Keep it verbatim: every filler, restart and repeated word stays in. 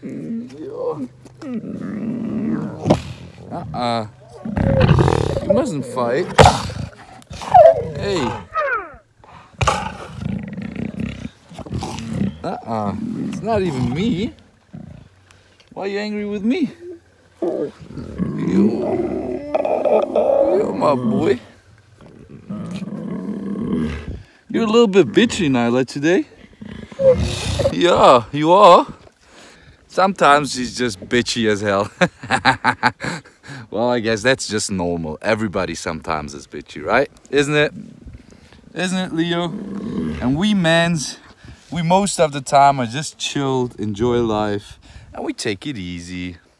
Uh-uh. You mustn't fight. Hey. Uh-uh. It's not even me. Why are you angry with me? You. You're my boy. You're a little bit bitchy, Nayla, today. Yeah, you are. Sometimes she's just bitchy as hell. Well, I guess that's just normal. Everybody sometimes is bitchy, right? Isn't it? Isn't it, Leo? And we mans, we most of the time are just chilled, enjoy life, and we take it easy.